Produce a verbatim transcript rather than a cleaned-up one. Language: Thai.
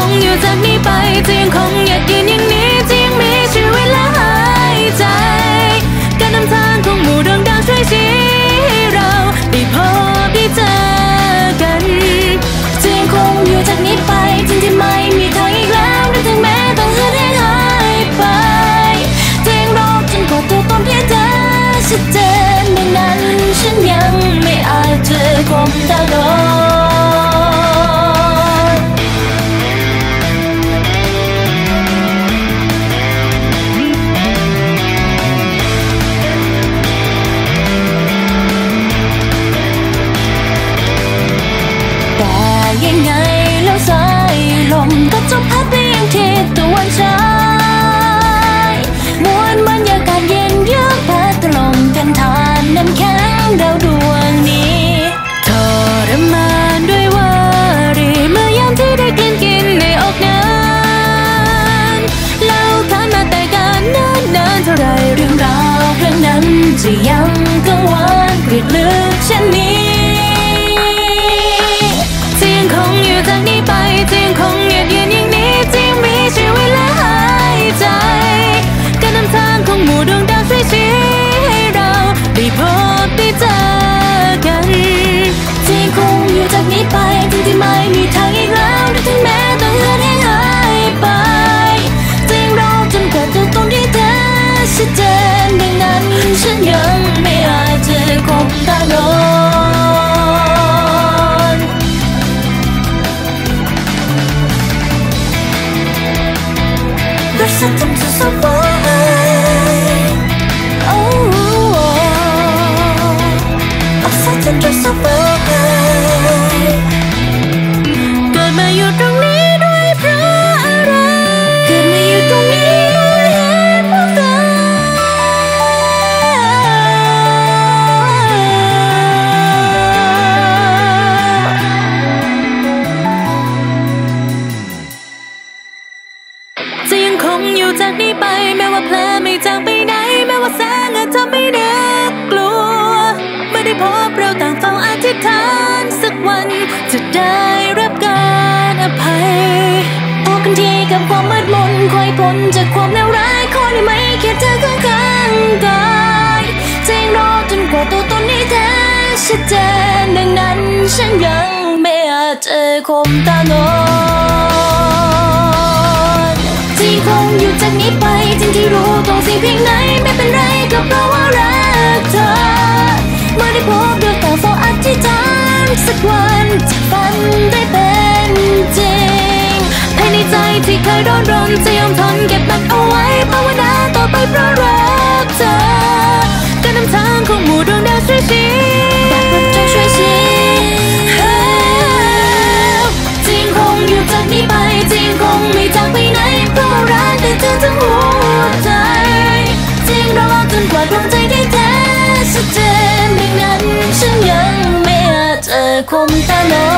งอยู่จากนี้ไปจะยังคงอยากยืนอย่างนี้จะยังมีชีวิตและหายใจการนำทางของหมู่ดวงดาวช่วยชี้ให้เราได้พบได้เจอกันจะยังคงอยู่จากนี้ไปจริงที่ไม่มีทางอีกแล้วและถึงแม้ต้องเหือดหายไปจะยังรอจนกว่าตัวตนที่เธอชัดเจนดังนั้นฉันยังไม่อาจจะข่มตาลอยแต่ยังไงแล้วสายลมก็จะพัดไปยังทิศตะวันฉายมวลบรรยากาศเย็นเยือกพัดถล่มกันทานน้ำแข็งดาวดวงนี้ทรมานด้วยวารีเมื่อยามที่ได้กลืนกินในอกนั้นเล่าขานมาแต่การนานนานเท่าไรเรื่องราวครั้งนั้นจะยังกังวานกรีดลึกเช่นนี้จะยังคงอยู่จากนี้ไปจะยังคงหยุดยืนอย่างนี้จะยังมีชีวิตและหายใจการนำทางของหมู่ดวงดาวช่วยชี้ให้เราได้พบได้เจอกันจะยังคงอยู่จากนี้ไปถึงที่ไม่มีทางอีกแล้วและถึงแม้ต้องเหือดแห้งหายไปจะยังรอจนกว่าตัวตนที่เธอชัดเจนดังนั้นฉันยังไม่อาจจะข่มตาลอยThere's something to survive. Oh, there's something to survive. เกิดมาอยู่ตรงนี้ด้วยเพราะอะไรเกิดมาอยู่ตรงนี้ด้วยเหตุผลใดจะยังคงอยู่จากนี้ไปแม้ว่าเพลอไม่จางไปไหนแม้ว่าแสงอาจจะไม่น่ากลัวไม่ได้พบเราต่างเฝ้าอธิษฐานสักวันจะได้รับการอภัยพบกันทีกับความมืดมนคอยพ้นจากความเลวร้ายขอได้ไหมแค่เธอข้างๆกายจะยังรอจนกว่าตัวตนนี้เธอชัดเจนดังนั้นฉันยังไม่อาจจะข่มตาลอยจะยังคงอยู่จากนี้ไปจริงที่รู้ตรงสิ่งเพียงไหนไม่เป็นไรก็เพราะว่ารักเธอเมื่อได้พบดวงตาเฝ้าอธิษฐานสักวันจะฝันได้เป็นจริงภายในใจที่เคยร้อนรนจะยอมทนเก็บมันเอาไว้ภาวนาต่อไปเพราะรักเธอการนำทางของหมู่ดวงดาวช่วยชี้บอกว่าเจ้าช่วยชี้จริงคงอยู่จากนี้ไปจริงคงไม่จากไปไหนเพราะรักได้เธอทั้งหัวใจจริงรอจนกว่าดวงใจที่แท้ชัดเจนดังนั้นฉันยังไม่อาจจะข่มตาลอย